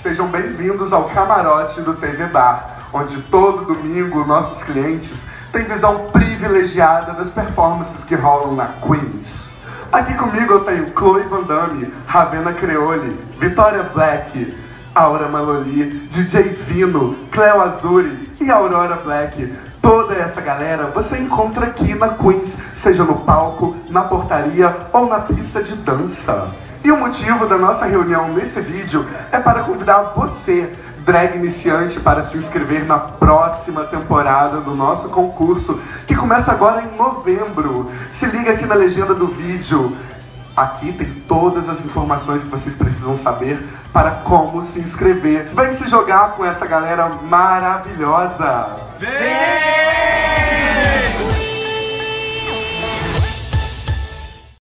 Sejam bem-vindos ao camarote do TV Bar, onde todo domingo nossos clientes têm visão privilegiada das performances que rolam na Queens. Aqui comigo eu tenho Chloe Van Damme, Ravenna Creole, Vitória Black, Aura Maloli, DJ Vino, Cleo Azuri e Aurora Black. Toda essa galera você encontra aqui na Queens, seja no palco, na portaria ou na pista de dança. E o motivo da nossa reunião nesse vídeo é para convidar você, drag iniciante, para se inscrever na próxima temporada do nosso concurso, que começa agora em novembro. Se liga aqui na legenda do vídeo. Aqui tem todas as informações que vocês precisam saber para como se inscrever. Vem se jogar com essa galera maravilhosa! Vem!